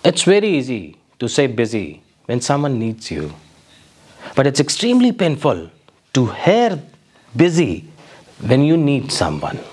It's very easy to say busy when someone needs you, but it's extremely painful to hear busy when you need someone.